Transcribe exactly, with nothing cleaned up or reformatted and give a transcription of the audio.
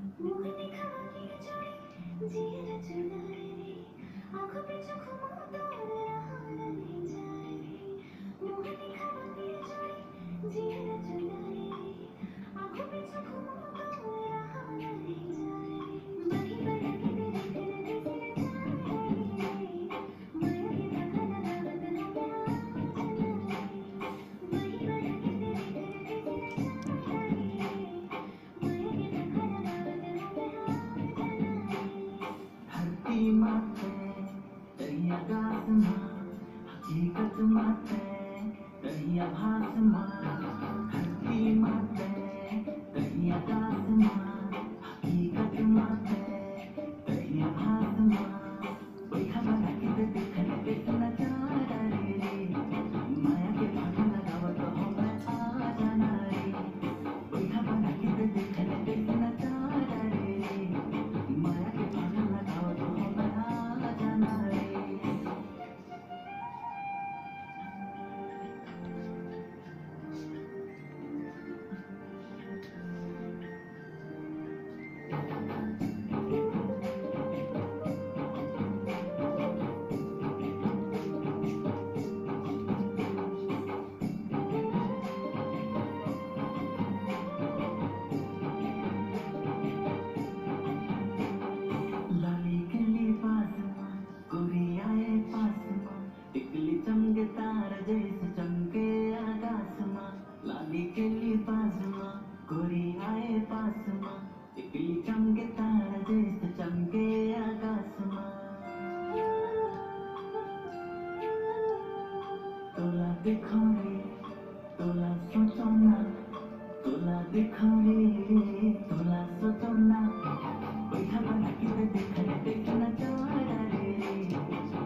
मोहनी खाने जोड़ी जीर चुनारी आँखों पे जो घुमा दौड़ रहा नहीं जाए मोहनी खाने जोड़ी जीर चुनारी आँखों पे जो घुमा दौड़ रहा नहीं जाए वही बड़ा के तेरे तेरे दिल जाए माया के बहाना दावत हमें आ जाए वही बड़ा के तेरे तेरे दिल जाए माया के बहाना दावत हमें आ जाए धरती माते दरिया आकाश माँ हकीकत माते दरिया भास माँ धरती माते दरिया आकाश माँ हकीकत माते दरिया भास माँ कोई खबर के दे देखने देखना चाह रे माया के भाग लगाव तो हो मैं आ जाना रे कोई खबर के दे देखने देखना चाह रे माया के भाग लगाव तो हो मैं आ जाना रे लाली गली पास माँ गोरी आए पास माँ टिकली चमके तारा जैसे चमके आकाश माँ लाली गली पास माँ गोरी आए पास माँ टिकली चमके तारा जैसे चमके आकाश माँ तोला देखो रे तोला सोचो ना तोला देखो रे तोला सोचो ना कोई खबर के देखने देखना चाह रे